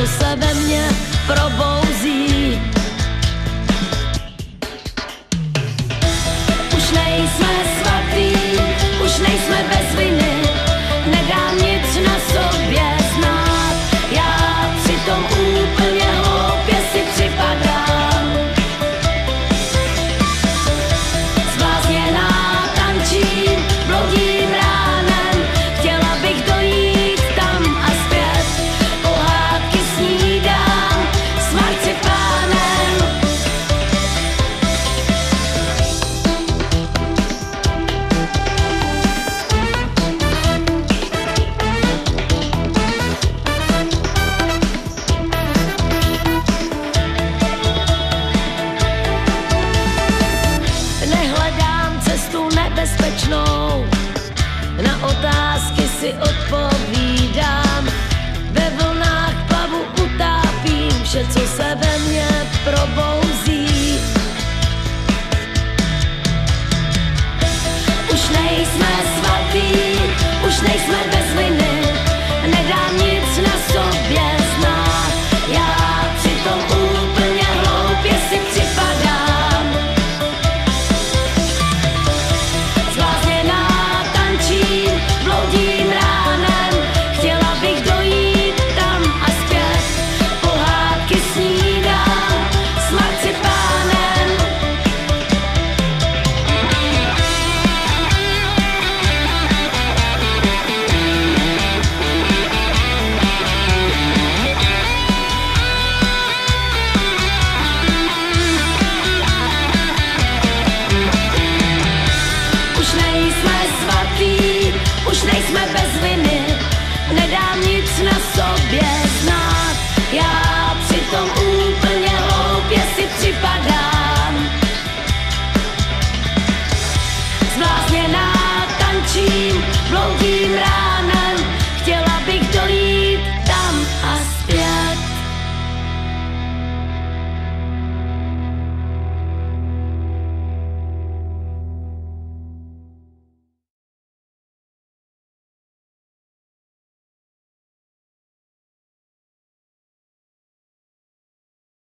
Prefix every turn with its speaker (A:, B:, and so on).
A: co se ve mně probouzí. Už nejsme svatý, už nejsme bez viny, nedám nic na sobě znát. Já přitom úplně hloupě si připadám. Zblázněná tančím, bloudím ránem, chtěla bych dojít tam a zpět. Pohádky snídám s marcipánem. Nehledám cestu nebezpečnou, na otázky si odpovídám. Ve vlnách plavu utápím vše, co se ve mně probouzí. Už nejsme svatý, už nejsme bez viny, nedám nic na sobě znát. Já přitom úplně hloupě si připadám. Zblázněná tančím, bloudím ránem, chtěla bych dojít tam a zpět. Pohádky snídám s marcipánem. Už nejsme svatý, už nejsme bez viny, nedám nic na sobě